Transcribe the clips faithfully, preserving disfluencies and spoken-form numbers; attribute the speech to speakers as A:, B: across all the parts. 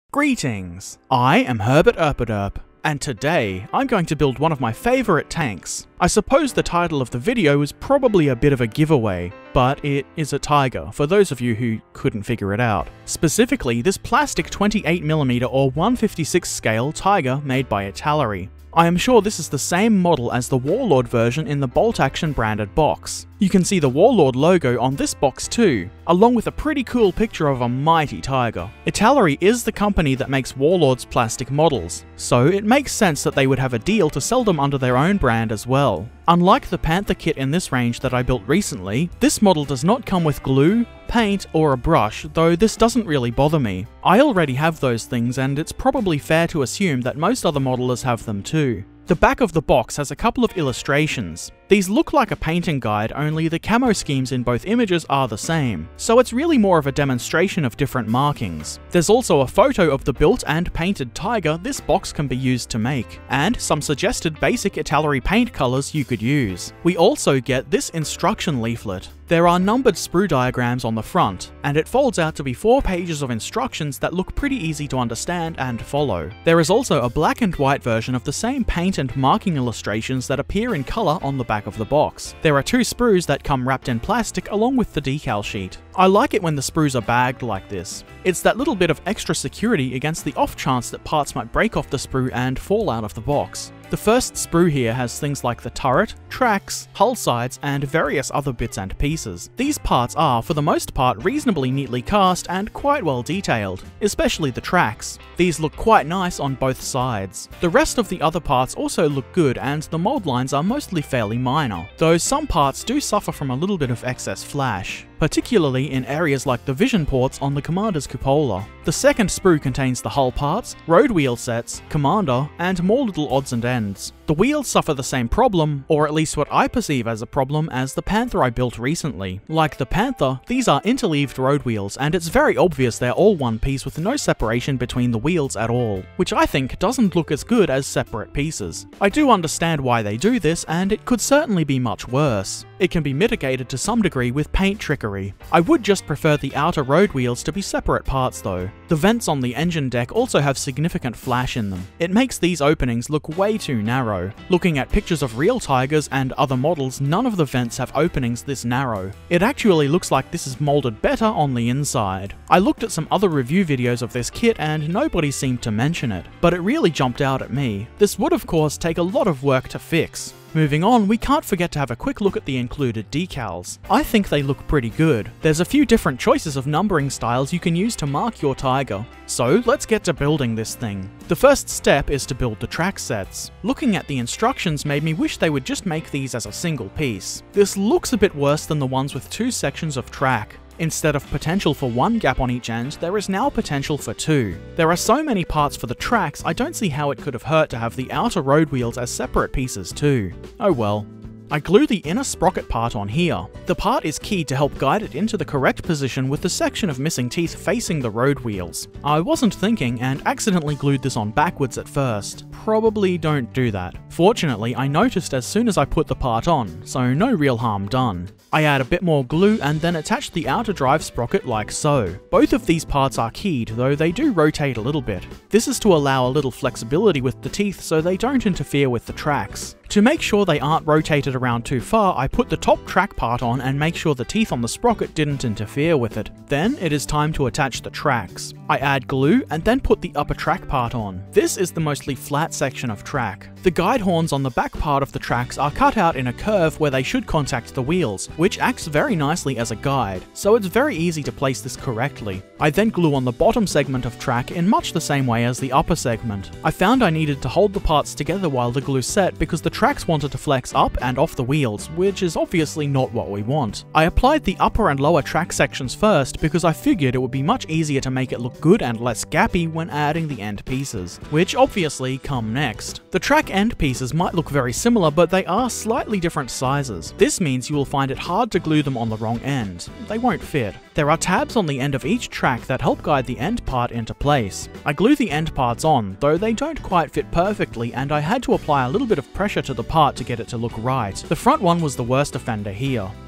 A: Greetings! I am Herbert Erpaderp, and today I'm going to build one of my favourite tanks. I suppose the title of the video is probably a bit of a giveaway, but it is a Tiger, for those of you who couldn't figure it out. Specifically, this plastic twenty-eight millimeter or one fifty-six scale Tiger made by Italeri. I am sure this is the same model as the Warlord version in the Bolt Action branded box. You can see the Warlord logo on this box too, along with a pretty cool picture of a mighty tiger. Italeri is the company that makes Warlord's plastic models, so it makes sense that they would have a deal to sell them under their own brand as well. Unlike the Panther kit in this range that I built recently, this model does not come with glue, paint, or a brush, though this doesn't really bother me. I already have those things, and it's probably fair to assume that most other modelers have them too. The back of the box has a couple of illustrations. These look like a painting guide, only the camo schemes in both images are the same, so it's really more of a demonstration of different markings. There's also a photo of the built and painted tiger this box can be used to make, and some suggested basic Italeri paint colours you could use. We also get this instruction leaflet. There are numbered sprue diagrams on the front, and it folds out to be four pages of instructions that look pretty easy to understand and follow. There is also a black and white version of the same paint and marking illustrations that appear in colour on the back of the box. There are two sprues that come wrapped in plastic along with the decal sheet. I like it when the sprues are bagged like this. It's that little bit of extra security against the off chance that parts might break off the sprue and fall out of the box. The first sprue here has things like the turret, tracks, hull sides, and various other bits and pieces. These parts are, for the most part, reasonably neatly cast and quite well detailed, especially the tracks. These look quite nice on both sides. The rest of the other parts also look good, and the mold lines are mostly fairly minor, though some parts do suffer from a little bit of excess flash, particularly in areas like the vision ports on the Commander's cupola. The second sprue contains the hull parts, road wheel sets, Commander, and more little odds and ends. The wheels suffer the same problem, or at least what I perceive as a problem, as the Panther I built recently. Like the Panther, these are interleaved road wheels, and it's very obvious they're all one piece with no separation between the wheels at all, which I think doesn't look as good as separate pieces. I do understand why they do this, and it could certainly be much worse. It can be mitigated to some degree with paint trickery. I would just prefer the outer road wheels to be separate parts though. The vents on the engine deck also have significant flash in them. It makes these openings look way too narrow. Looking at pictures of real Tigers and other models, none of the vents have openings this narrow. It actually looks like this is molded better on the inside. I looked at some other review videos of this kit and nobody seemed to mention it, but it really jumped out at me. This would of course take a lot of work to fix. Moving on, we can't forget to have a quick look at the included decals. I think they look pretty good. There's a few different choices of numbering styles you can use to mark your Tiger. So let's get to building this thing. The first step is to build the track sets. Looking at the instructions made me wish they would just make these as a single piece. This looks a bit worse than the ones with two sections of track. Instead of potential for one gap on each end, there is now potential for two. There are so many parts for the tracks, I don't see how it could have hurt to have the outer road wheels as separate pieces too. Oh well. I glue the inner sprocket part on here. The part is key to help guide it into the correct position with the section of missing teeth facing the road wheels. I wasn't thinking and accidentally glued this on backwards at first. Probably don't do that. Fortunately, I noticed as soon as I put the part on, so no real harm done. I add a bit more glue and then attach the outer drive sprocket like so. Both of these parts are keyed, though they do rotate a little bit. This is to allow a little flexibility with the teeth so they don't interfere with the tracks. To make sure they aren't rotated around too far, I put the top track part on and make sure the teeth on the sprocket didn't interfere with it. Then it is time to attach the tracks. I add glue and then put the upper track part on. This is the mostly flat section of track. The guide horns on the back part of the tracks are cut out in a curve where they should contact the wheels, which acts very nicely as a guide, so it's very easy to place this correctly. I then glue on the bottom segment of track in much the same way as the upper segment. I found I needed to hold the parts together while the glue set because the tracks wanted to flex up and off the wheels, which is obviously not what we want. I applied the upper and lower track sections first because I figured it would be much easier to make it look good and less gappy when adding the end pieces, which obviously come next. The track end pieces might look very similar, but they are slightly different sizes. This means you will find it hard to glue them on the wrong end. They won't fit. There are tabs on the end of each track that help guide the end part into place. I glue the end parts on, though they don't quite fit perfectly, and I had to apply a little bit of pressure to the part to get it to look right. The front one was the worst offender here.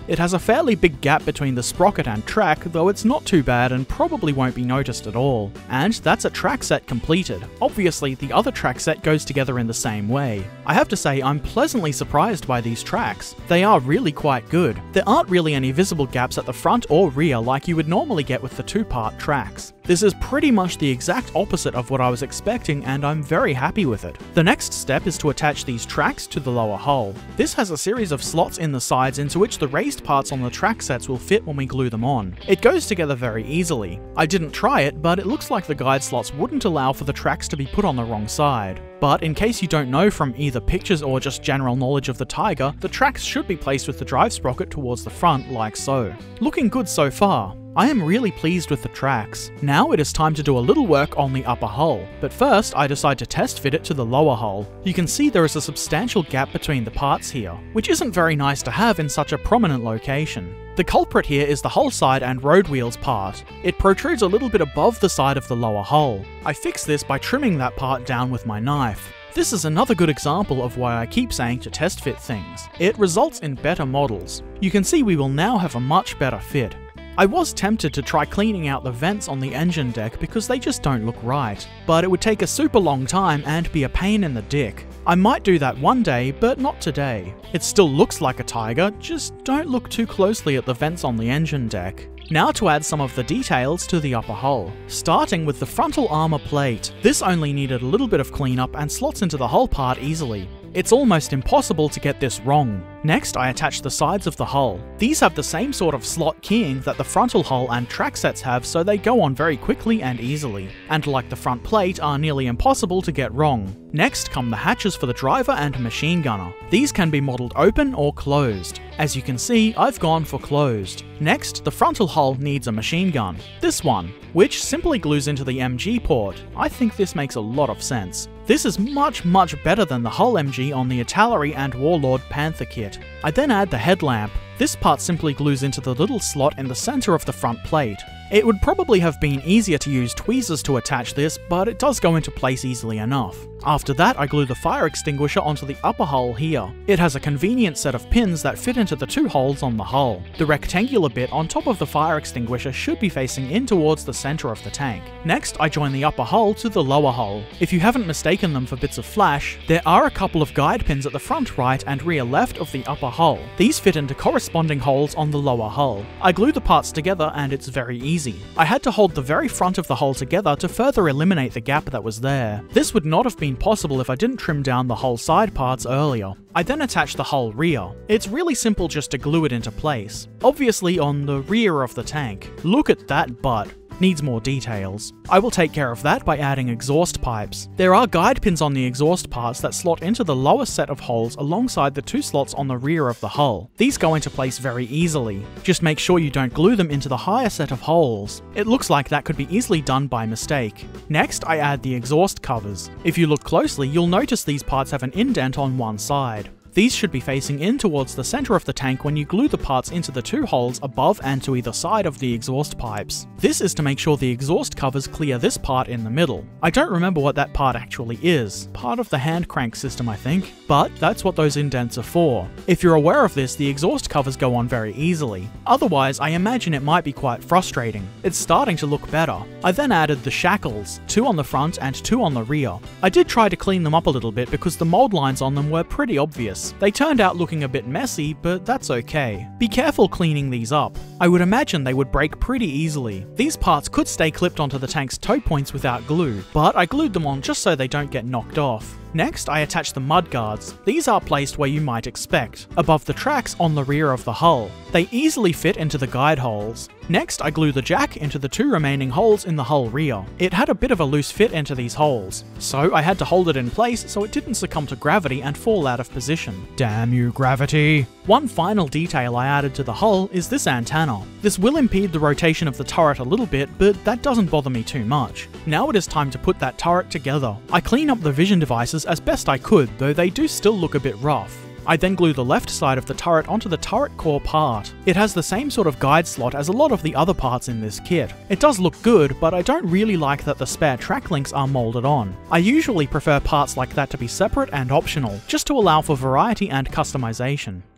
A: It has a fairly big gap between the sprocket and track, though it's not too bad and probably won't be noticed at all. And that's a track set completed. Obviously, the other track set goes together in the same way. I have to say, I'm pleasantly surprised by these tracks. They are really quite good. There aren't really any visible gaps at the front or rear like you would normally get with the two-part tracks. This is pretty much the exact opposite of what I was expecting, and I'm very happy with it. The next step is to attach these tracks to the lower hull. This has a series of slots in the sides into which the raised parts on the track sets will fit when we glue them on. It goes together very easily. I didn't try it, but it looks like the guide slots wouldn't allow for the tracks to be put on the wrong side. But in case you don't know from either pictures or just general knowledge of the Tiger, the tracks should be placed with the drive sprocket towards the front like so. Looking good so far. I am really pleased with the tracks. Now it is time to do a little work on the upper hull, but first I decide to test fit it to the lower hull. You can see there is a substantial gap between the parts here, which isn't very nice to have in such a prominent location. The culprit here is the hull side and road wheels part. It protrudes a little bit above the side of the lower hull. I fix this by trimming that part down with my knife. This is another good example of why I keep saying to test fit things. It results in better models. You can see we will now have a much better fit. I was tempted to try cleaning out the vents on the engine deck because they just don't look right, but it would take a super long time and be a pain in the dick. I might do that one day, but not today. It still looks like a Tiger, just don't look too closely at the vents on the engine deck. Now to add some of the details to the upper hull. Starting with the frontal armor plate. This only needed a little bit of cleanup and slots into the hull part easily. It's almost impossible to get this wrong. Next, I attach the sides of the hull. These have the same sort of slot keying that the frontal hull and track sets have, so they go on very quickly and easily, and like the front plate, are nearly impossible to get wrong. Next come the hatches for the driver and machine gunner. These can be modelled open or closed. As you can see, I've gone for closed. Next, the frontal hull needs a machine gun. This one, which simply glues into the M G port. I think this makes a lot of sense. This is much, much better than the hull M G on the Italeri and Warlord Panther kit. I then add the headlamp. This part simply glues into the little slot in the center of the front plate. It would probably have been easier to use tweezers to attach this, but it does go into place easily enough. After that, I glue the fire extinguisher onto the upper hull here. It has a convenient set of pins that fit into the two holes on the hull. The rectangular bit on top of the fire extinguisher should be facing in towards the center of the tank. Next, I join the upper hull to the lower hull. If you haven't mistaken them for bits of flash, there are a couple of guide pins at the front right and rear left of the upper hull. These fit into corresponding holes on the lower hull. I glue the parts together and it's very easy. I had to hold the very front of the hull together to further eliminate the gap that was there. This would not have been possible if I didn't trim down the hull side parts earlier. I then attach the hull rear. It's really simple just to glue it into place. Obviously on the rear of the tank. Look at that butt. Needs more details. I will take care of that by adding exhaust pipes. There are guide pins on the exhaust parts that slot into the lower set of holes alongside the two slots on the rear of the hull. These go into place very easily. Just make sure you don't glue them into the higher set of holes. It looks like that could be easily done by mistake. Next, I add the exhaust covers. If you look closely, you'll notice these parts have an indent on one side. These should be facing in towards the center of the tank when you glue the parts into the two holes above and to either side of the exhaust pipes. This is to make sure the exhaust covers clear this part in the middle. I don't remember what that part actually is. Part of the hand crank system, I think. But that's what those indents are for. If you're aware of this, the exhaust covers go on very easily. Otherwise, I imagine it might be quite frustrating. It's starting to look better. I then added the shackles, two on the front and two on the rear. I did try to clean them up a little bit because the mold lines on them were pretty obvious. They turned out looking a bit messy, but that's okay. Be careful cleaning these up. I would imagine they would break pretty easily. These parts could stay clipped onto the tank's toe points without glue, but I glued them on just so they don't get knocked off. Next, I attach the mud guards. These are placed where you might expect, above the tracks on the rear of the hull. They easily fit into the guide holes. Next, I glue the jack into the two remaining holes in the hull rear. It had a bit of a loose fit into these holes, so I had to hold it in place so it didn't succumb to gravity and fall out of position. Damn you, gravity! One final detail I added to the hull is this antenna. This will impede the rotation of the turret a little bit, but that doesn't bother me too much. Now it is time to put that turret together. I clean up the vision devices as best I could, though they do still look a bit rough. I then glue the left side of the turret onto the turret core part. It has the same sort of guide slot as a lot of the other parts in this kit. It does look good, but I don't really like that the spare track links are molded on. I usually prefer parts like that to be separate and optional, just to allow for variety and customization.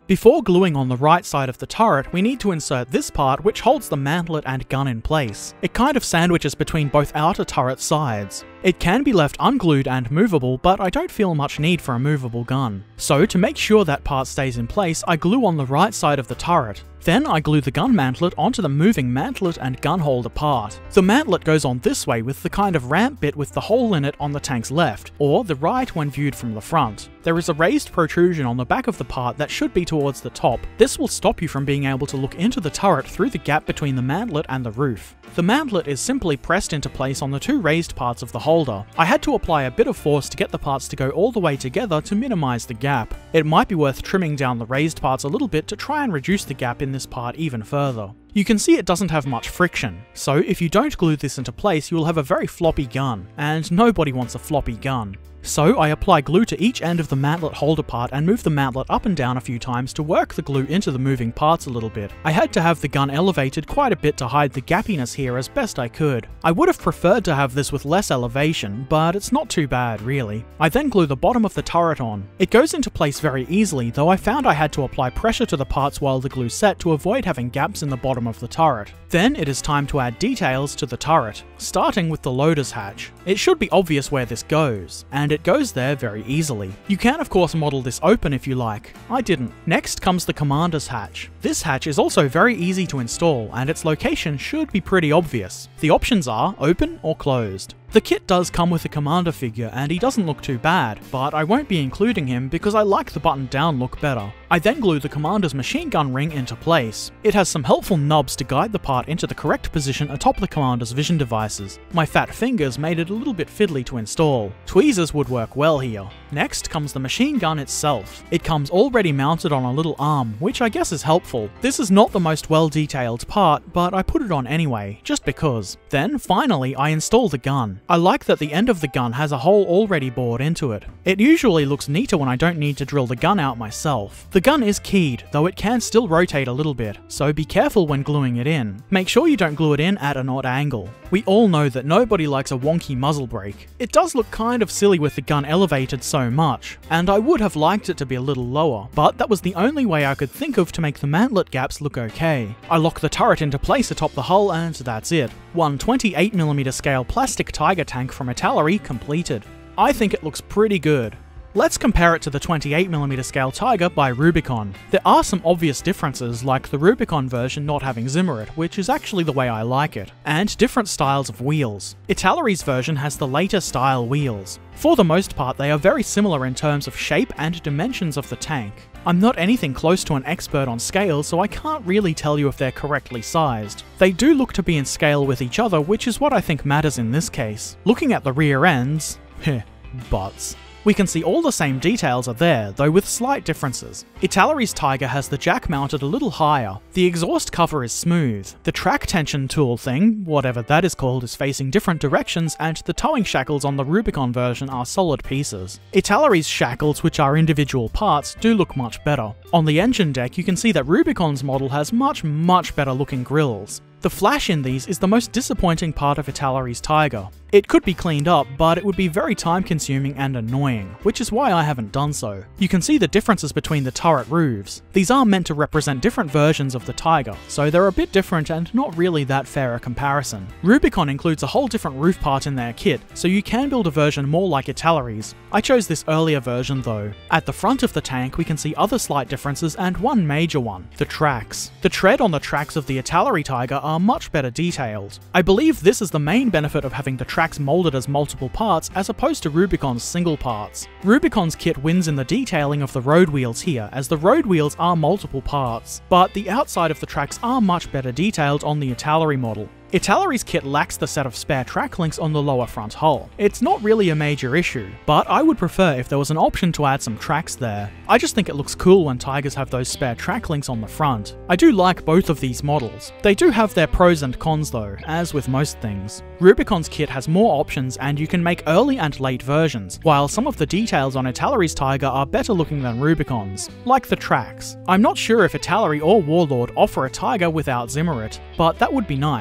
A: Before gluing on the right side of the turret, we need to insert this part which holds the mantlet and gun in place. It kind of sandwiches between both outer turret sides. It can be left unglued and movable, but I don't feel much need for a movable gun. So to make sure that part stays in place, I glue on the right side of the turret. Then I glue the gun mantlet onto the moving mantlet and gun holder part. The mantlet goes on this way with the kind of ramp bit with the hole in it on the tank's left, or the right when viewed from the front. There is a raised protrusion on the back of the part that should be towards the top. This will stop you from being able to look into the turret through the gap between the mantlet and the roof. The mantlet is simply pressed into place on the two raised parts of the holder. I had to apply a bit of force to get the parts to go all the way together to minimize the gap. It might be worth trimming down the raised parts a little bit to try and reduce the gap in this part even further. You can see it doesn't have much friction, so if you don't glue this into place you will have a very floppy gun, and nobody wants a floppy gun. So I apply glue to each end of the mantlet holder part and move the mantlet up and down a few times to work the glue into the moving parts a little bit. I had to have the gun elevated quite a bit to hide the gappiness here as best I could. I would have preferred to have this with less elevation, but it's not too bad really. I then glue the bottom of the turret on. It goes into place very easily, though I found I had to apply pressure to the parts while the glue set to avoid having gaps in the bottom of the turret. Then it is time to add details to the turret, starting with the loader's hatch. It should be obvious where this goes, and it goes there very easily. You can of course model this open if you like. I didn't. Next comes the commander's hatch. This hatch is also very easy to install, and its location should be pretty obvious. The options are open or closed. The kit does come with a commander figure and he doesn't look too bad, but I won't be including him because I like the button down look better. I then glue the commander's machine gun ring into place. It has some helpful knobs to guide the part into the correct position atop the commander's vision devices. My fat fingers made it a little bit fiddly to install. Tweezers would work well here. Next comes the machine gun itself. It comes already mounted on a little arm, which I guess is helpful. This is not the most well detailed part, but I put it on anyway, just because. Then finally I install the gun. I like that the end of the gun has a hole already bored into it. It usually looks neater when I don't need to drill the gun out myself. The gun is keyed, though it can still rotate a little bit, so be careful when gluing it in. Make sure you don't glue it in at an odd angle. We all know that nobody likes a wonky muzzle brake. It does look kind of silly with the gun elevated so much, and I would have liked it to be a little lower, but that was the only way I could think of to make the mantlet gaps look okay. I lock the turret into place atop the hull and that's it. One twenty-eight millimeter scale plastic Tiger tank from Italeri completed. I think it looks pretty good. Let's compare it to the twenty-eight millimeter scale Tiger by Rubicon. There are some obvious differences, like the Rubicon version not having Zimmerit, which is actually the way I like it, and different styles of wheels. Italeri's version has the later style wheels. For the most part, they are very similar in terms of shape and dimensions of the tank. I'm not anything close to an expert on scale, so I can't really tell you if they're correctly sized. They do look to be in scale with each other, which is what I think matters in this case. Looking at the rear ends, heh, butts. We can see all the same details are there, though with slight differences. Italeri's Tiger has the jack mounted a little higher. The exhaust cover is smooth. The track tension tool thing, whatever that is called, is facing different directions, and the towing shackles on the Rubicon version are solid pieces. Italeri's shackles, which are individual parts, do look much better. On the engine deck, you can see that Rubicon's model has much, much better looking grills. The flash in these is the most disappointing part of Italeri's Tiger. It could be cleaned up, but it would be very time consuming and annoying, which is why I haven't done so. You can see the differences between the turret roofs. These are meant to represent different versions of the Tiger, so they're a bit different and not really that fair a comparison. Rubicon includes a whole different roof part in their kit, so you can build a version more like Italeri's. I chose this earlier version though. At the front of the tank we can see other slight differences and one major one, the tracks. The tread on the tracks of the Italeri Tiger are much better detailed. I believe this is the main benefit of having the tracks molded as multiple parts as opposed to Rubicon's single parts. Rubicon's kit wins in the detailing of the road wheels here, as the road wheels are multiple parts, but the outside of the tracks are much better detailed on the Italeri model. Italeri's kit lacks the set of spare track links on the lower front hull. It's not really a major issue, but I would prefer if there was an option to add some tracks there. I just think it looks cool when Tigers have those spare track links on the front. I do like both of these models. They do have their pros and cons though, as with most things. Rubicon's kit has more options and you can make early and late versions, while some of the details on Italeri's Tiger are better looking than Rubicon's, like the tracks. I'm not sure if Italeri or Warlord offer a Tiger without Zimmerit, but that would be nice.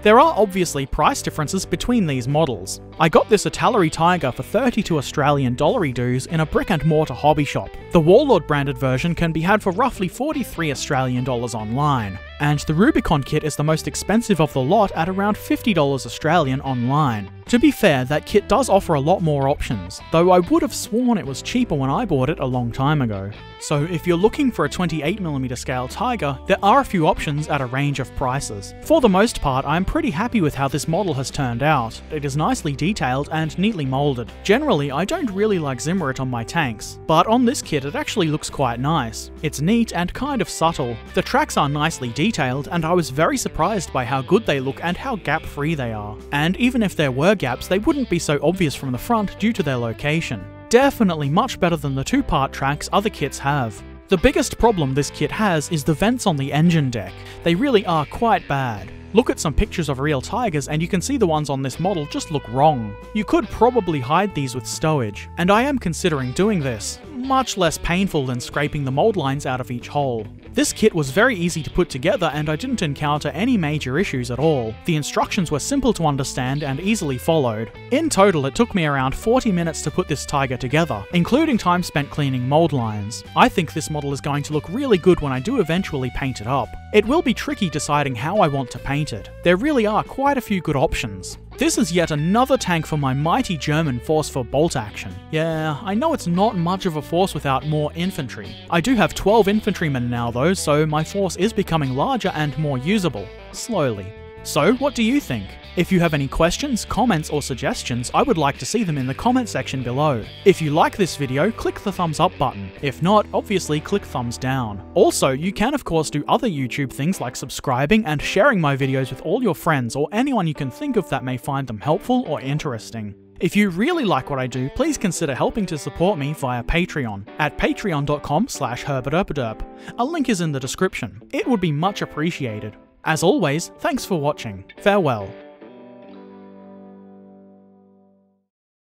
A: There are obviously price differences between these models. I got this Italeri Tiger for thirty-two Australian dollary dues in a brick and mortar hobby shop. The Warlord branded version can be had for roughly forty-three Australian dollars online, and the Rubicon kit is the most expensive of the lot at around fifty dollars Australian online. To be fair, that kit does offer a lot more options, though I would have sworn it was cheaper when I bought it a long time ago. So if you're looking for a twenty-eight millimeter scale Tiger, there are a few options at a range of prices. For the most part, I'm pretty happy with how this model has turned out. It is nicely detailed and neatly moulded. Generally, I don't really like Zimmerit on my tanks, but on this kit it actually looks quite nice. It's neat and kind of subtle. The tracks are nicely detailed, and I was very surprised by how good they look and how gap-free they are. And even if there were gaps, they wouldn't be so obvious from the front due to their location. Definitely much better than the two-part tracks other kits have. The biggest problem this kit has is the vents on the engine deck. They really are quite bad. Look at some pictures of real Tigers and you can see the ones on this model just look wrong. You could probably hide these with stowage, and I am considering doing this. Much less painful than scraping the mold lines out of each hole. This kit was very easy to put together and I didn't encounter any major issues at all. The instructions were simple to understand and easily followed. In total, it took me around forty minutes to put this Tiger together, including time spent cleaning mold lines. I think this model is going to look really good when I do eventually paint it up. It will be tricky deciding how I want to paint it. There really are quite a few good options. This is yet another tank for my mighty German force for bolt action. Yeah, I know it's not much of a force without more infantry. I do have twelve infantrymen now though, so my force is becoming larger and more usable. Slowly. So, what do you think? If you have any questions, comments, or suggestions, I would like to see them in the comment section below. If you like this video, click the thumbs up button. If not, obviously click thumbs down. Also, you can of course do other YouTube things like subscribing and sharing my videos with all your friends or anyone you can think of that may find them helpful or interesting. If you really like what I do, please consider helping to support me via Patreon at patreon dot com slash herberterpaderp. A link is in the description. It would be much appreciated. As always, thanks for watching. Farewell.